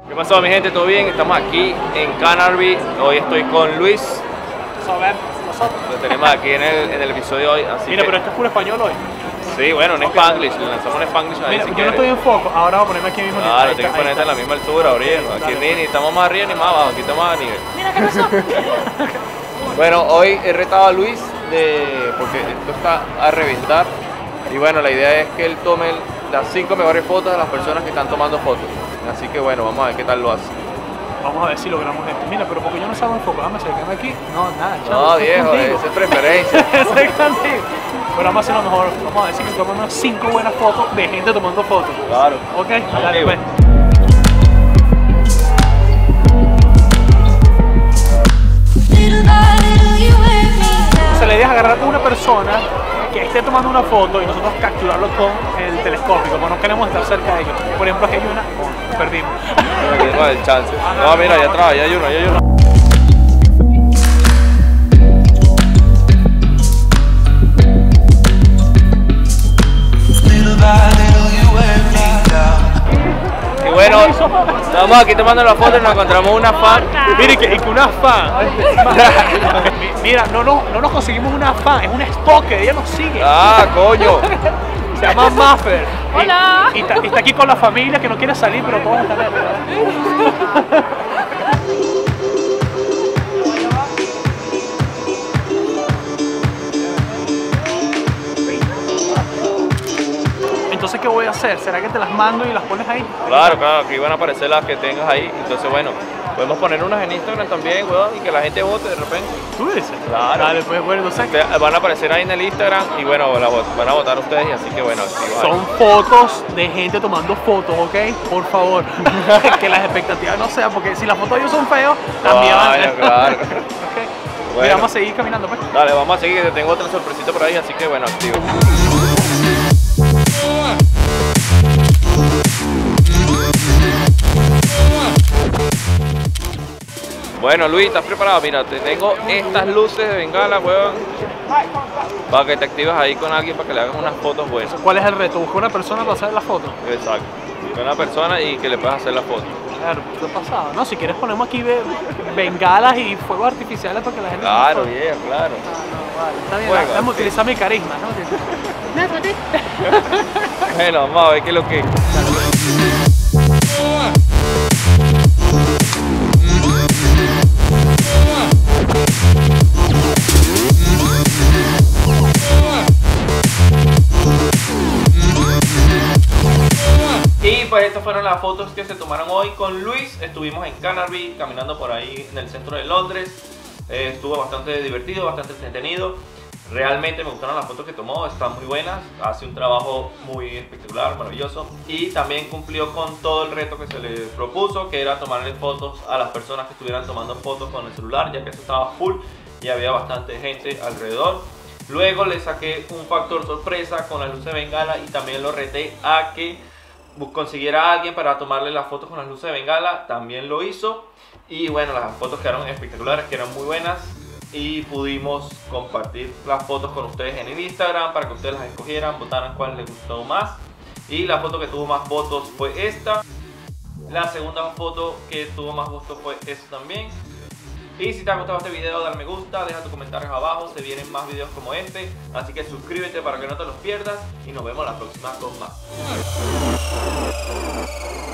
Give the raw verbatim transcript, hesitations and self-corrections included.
¿Qué pasó, mi gente? ¿Todo bien? Estamos aquí en Canarby. Hoy estoy con Luis. Lo tenemos aquí en el, en el episodio de hoy. Así Mira, que... pero esto es puro español hoy. Sí, bueno, un Spanglish. Le lanzamos un Spanglish ahí. Mira, si yo quieres. no estoy en foco. Ahora voy a ponerme aquí mismo. Claro, tienes que ponerte a la misma altura, Oriel. Aquí ni, ni estamos más arriba ni más abajo. Aquí estamos a nivel. Mira, ¿qué pasó? Bueno, hoy he retado a Luis de... porque esto está a reventar. Y bueno, la idea es que él tome las cinco mejores fotos de las personas que están tomando fotos. Así que bueno, vamos a ver qué tal lo hace. Vamos a ver si logramos esto. Mira, pero porque yo no salgo en foco, vamos a acercarme aquí. No, nada, chavo. No, viejo, esa es preferencia. Eso es contigo. Pero vamos a hacer lo mejor. Vamos a decir que tomamos cinco buenas fotos de gente tomando fotos. Claro. Ok, dale pues. Se le deja agarrar a una persona que esté tomando una foto y nosotros capturarlo con el telescopio, como no queremos estar cerca de ellos. Por ejemplo, aquí hay una, oh, perdimos. No hay chance. No, mira, allá atrás, allá hay uno, allá hay uno. Y bueno, estamos aquí tomando la foto y nos encontramos una fan. Mire que, que una fan. Mira, no, no, no nos conseguimos una fan, es una stalker, ella nos sigue. Ah, coño. Se llama Maffer. Hola. Y, y, está, y está aquí con la familia que no quiere salir, pero todos están aquí. Entonces, ¿qué voy a hacer? ¿Será que te las mando y las pones ahí? Claro, claro, aquí van a aparecer las que tengas ahí. Entonces, bueno, podemos poner unas en Instagram también, weón, y que la gente vote de repente. ¿Tú dices? Claro. Dale, pues, bueno, no sé. Van a aparecer ahí en el Instagram y bueno, la, van a votar ustedes y así que bueno. Sí, son vale. fotos de gente tomando fotos, ¿ok? Por favor. Que las expectativas no sean, porque si las fotos de ellos son feos, también van a ser. Claro. Okay. Bueno. Mira, vamos a seguir caminando, pues. Dale, vamos a seguir, que tengo otra sorpresita por ahí, así que bueno, activo. Bueno, Luis, ¿estás preparado? Mira, te tengo estas luces de bengala, weón, para que te actives ahí con alguien para que le hagas unas fotos buenas. ¿Cuál es el reto? ¿Buscar una persona para hacer la foto? Exacto. Buscar una persona y que le puedas hacer la foto. Claro, ¿qué ha pasado? No, si quieres ponemos aquí bengalas y fuegos artificiales para que la gente... Claro, bien, claro. Ah, no, vale. Está bien, Bueno, vamos a okay. utilizar mi carisma, ¿no? Bueno, vamos a ver qué es lo que... Y pues estas fueron las fotos que se tomaron hoy con Luis. Estuvimos en Canarby, caminando por ahí en el centro de Londres. eh, Estuvo bastante divertido, bastante entretenido. Realmente me gustaron las fotos que tomó, están muy buenas. Hace un trabajo muy espectacular, maravilloso. Y también cumplió con todo el reto que se le propuso, que era tomarle fotos a las personas que estuvieran tomando fotos con el celular, ya que eso estaba full y había bastante gente alrededor. Luego le saqué un factor sorpresa con las luces de bengala y también lo reté a que consiguiera a alguien para tomarle las fotos con las luces de bengala. También lo hizo y bueno, las fotos quedaron espectaculares, que eran muy buenas, y pudimos compartir las fotos con ustedes en el Instagram para que ustedes las escogieran, votaran cuál les gustó más. Y la foto que tuvo más votos fue esta. La segunda foto que tuvo más votos fue esta también. Y si te ha gustado este video, dale me gusta, deja tus comentarios abajo, se vienen más videos como este, así que suscríbete para que no te los pierdas y nos vemos la próxima con más.